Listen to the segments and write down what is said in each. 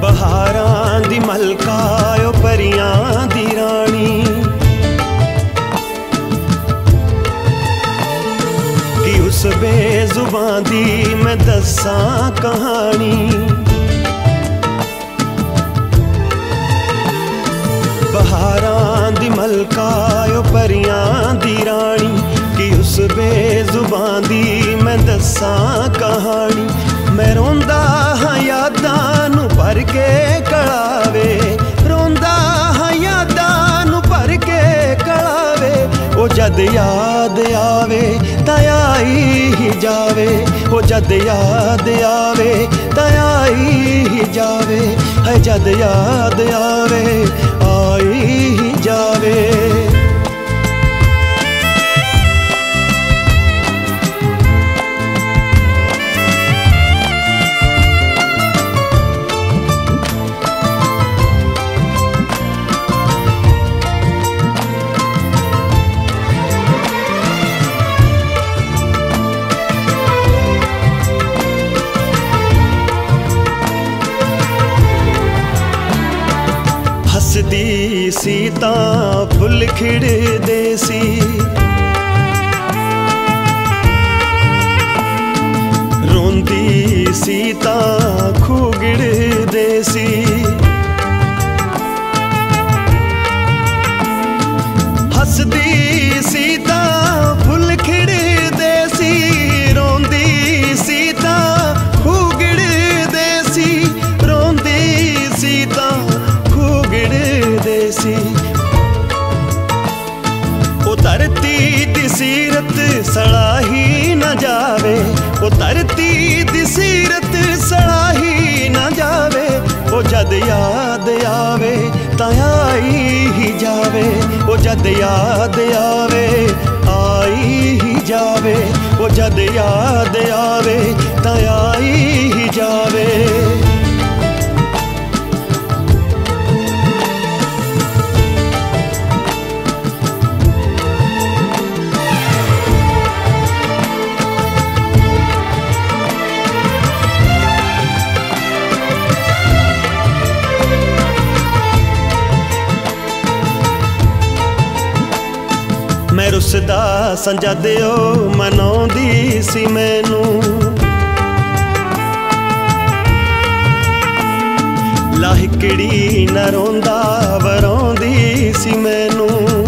बहारां दी मलका ओ परियां दी रानी, कि उस बेजुबां दी मैं दस्सां कहानी। बहारां दी मलका ओ परियां दी रानी, कि उस बेजुबां दी मैं दस्सां कहानी। मैं रोंदा हाँ यादां नूं भर के कड़ावे, रोंदा हाँ यादां नूं भर के कड़ावे। ओ जद याद आवे तां आई ही जावे, ओ जद याद आवे तां आई ही जावे, है जद याद आवे आई ही जावे। हसदी सी तां फुल खिड़दे सी, रोंदी सी तां खूह गिड़दे सी। हसदी सी तां फुल खिड़दे सी, रोंदी सी तां खूह गिड़दे सी, रोंदी सी तां गिड़दे सी। ओ धरती दी सीरत सड़ाही न जावे, ओ धरती दी सीरत सड़ाही न जावे। ओ जद याद आवे तां आई ही जावे, ओ जद याद आवे आई ही जावे, ओ जद याद आवे तां आई ही जावे। मैं रुसदा संजा दिओ मनाउंदी सी मैनू, लाहिकड़ी न रोंदा वराउंदी सी मैनू।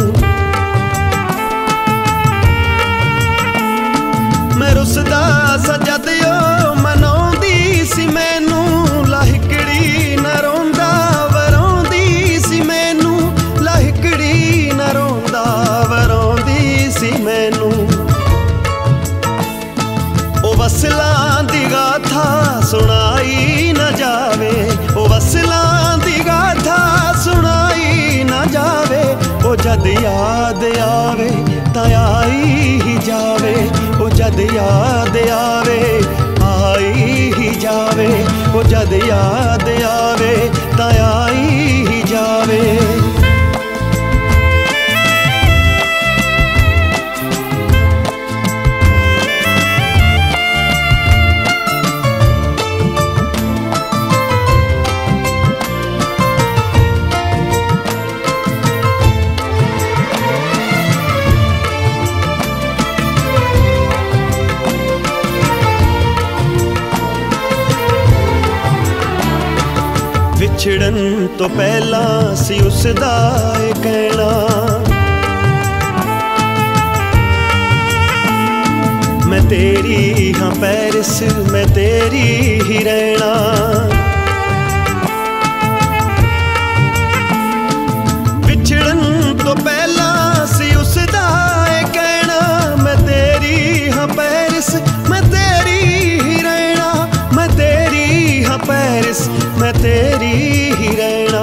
मैं रुसदा संजा दिओ मनाउंदी सी मैनू, लाहिकड़ी न रोंदा वराउंदी सी मैनू, लाहिकड़ी न रोंदा मैनू। ओ वसलां दी गाथा सुनाई न जावे, ओ वसलां दी गाथा सुनाई न जावे। ओ जद याद आवे तां आई ही जावे, ओ जद याद आवे आई ही जावे, ओ जद याद आवे तां आई ही जावे। विछड़न तो पहला सी उसदा कहना, मैं तेरी हाँ पैरिस मैं तेरी ही रहना। विछड़न तो पहला सी उसदा कहना, मैं तेरी हाँ पैरिस मैं तेरी ही रहना, मैं तेरी हाँ पैरिस मैं तेरी ही रहना।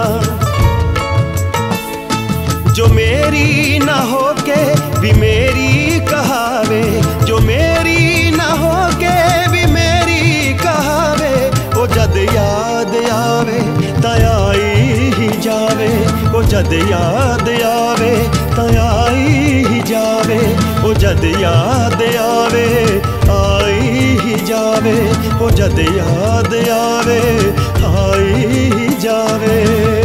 जो मेरी ना होके भी मेरी कहावे, जो मेरी ना होके भी मेरी कहावे। ओ जद याद आवे तां आई ही जावे, ओ जद याद आवे तां आई ही जावे, ओ जद याद आवे आई ही जावे। जावे, ओ जद याद आवे आई जावे।